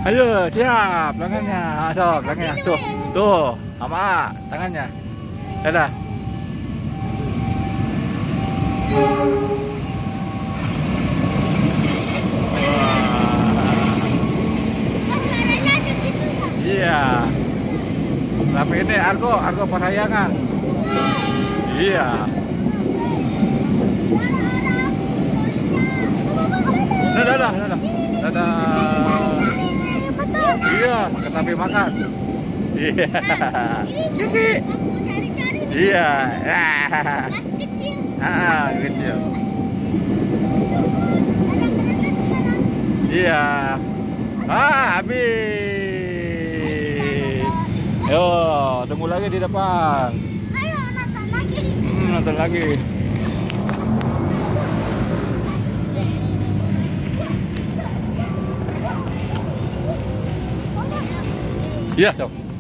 Ayo, siap. Tangannya. Sob, tangannya. Tuh. Tuh. Sama tangannya. Dadah. Iya. Tapi ini Argo pasayangan. Iya. Dadah. Iya, ketapi makan. Iya. Gigi. Iya. Kecil. Iya. Habis. Yo, tunggu lagi di depan. Ayo nonton lagi. Nonton lagi. Iya, Sob.